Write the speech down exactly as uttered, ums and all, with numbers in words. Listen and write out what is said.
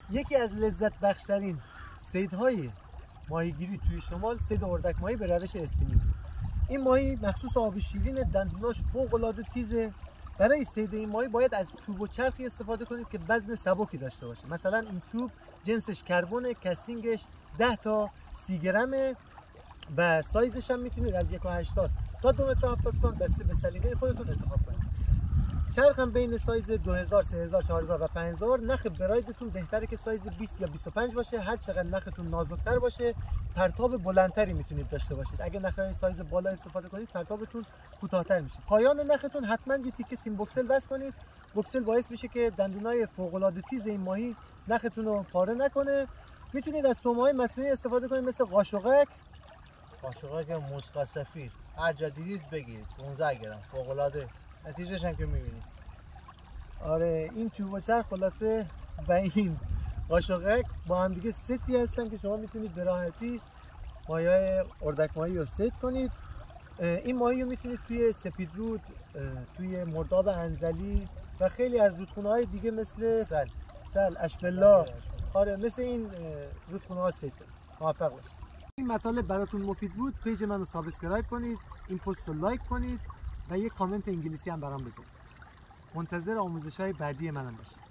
یکی از لذت بخشترین صیدهای ماهیگیری توی شمال صید اردک ماهی به روش اسپینینگ. این ماهی مخصوص آب شیرین، دندوناش فوق العاده تیزه. برای صید این ماهی باید از چوب و چرخی استفاده کنید که وزن سبکی داشته باشه. مثلا این چوب جنسش کربونه، کستینگش ده تا سی گرمه و سایزش هم میتونید از یک و هشتاد تا دو متر و هفتاد سانتی بسته به سلیقه خودتون انتخاب کنید. چرخ هم بین سایز دو هزار، سه هزار، چهار هزار و پنج هزار. نخ برایدتون بهتره که سایز بیست یا بیست و پنج باشه. هر چقدر نختون نازکتر باشه پرتاب بلندتری میتونید داشته باشید. اگه نخ سایز بالا استفاده کنید پرتابتون کوتاه‌تر میشه. پایان نختون حتما یه تیکه سیم بوکسل وصل کنید. بوکسل باعث میشه که دندونای فوق العاده تیز این ماهی نختون رو پاره نکنه. میتونید از توم‌های مصنوعی استفاده کنید مثل قاشقک. قاشقک موسق سفید هر جا دیدید بگیرید، پانزده گرم، فوق العاده. نتیجهش هم که میبینید. آره این چوب و چرخ خلاصه و این قاشقک با هم دیگه ستی هستن که شما میتونید به راحتی ماهی‌های اردک ماهی رو ست کنید. این ماهی رو میتونید توی سپیدرود، توی مرداب انزلی و خیلی از رودخونه‌های دیگه مثل سل سل اشبلا، آره مثل این رودخونه‌ها ست کنید. موفق باشید. این مطالب براتون مفید بود. پیج منو سابسکرایب کنید، این پست رو لایک کنید و یه کامنت انگلیسی هم برام بذارید. منتظر آموزش‌های بعدی منم باشید.